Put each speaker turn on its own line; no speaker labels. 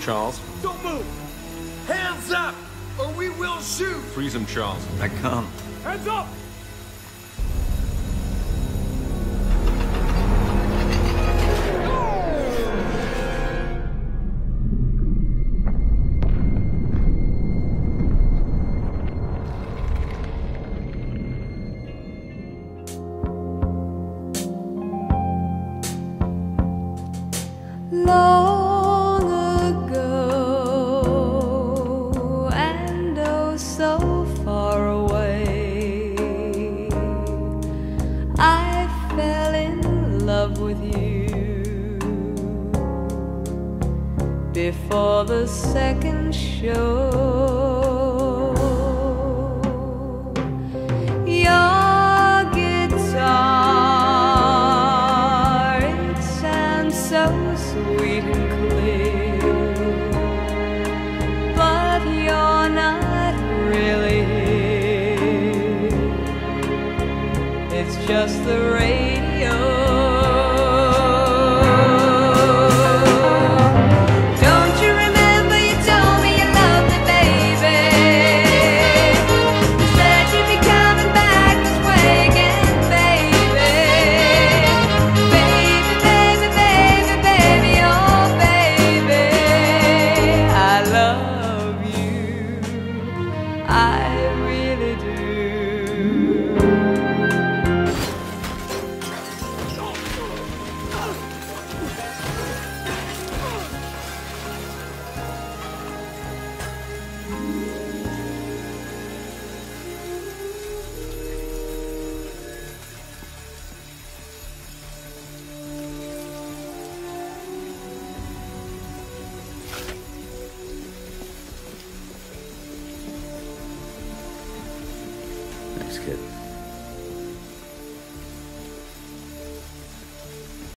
Charles.
Don't move! Hands up, or we will shoot!
Freeze him, Charles.
I can't.
Hands up!
Long ago, and oh so far away, I fell in love with you before the second show. Your guitar, it sounds so sweet and clear, but you're not really here. It's just the radio. Don't you remember you told me you loved me, baby? You said you'd be coming back this way again, baby. Baby, baby, baby, baby, oh baby, I love you, I really do.
Thanks, kid.